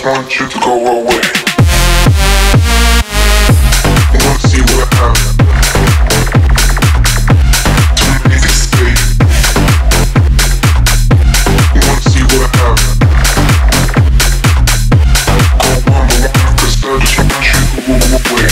just want you to go away. Wanna see what I have. Too many to say. Wanna see what I have. Go on, cause I just want you to go away.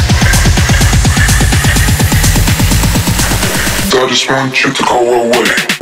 I just want you to go away.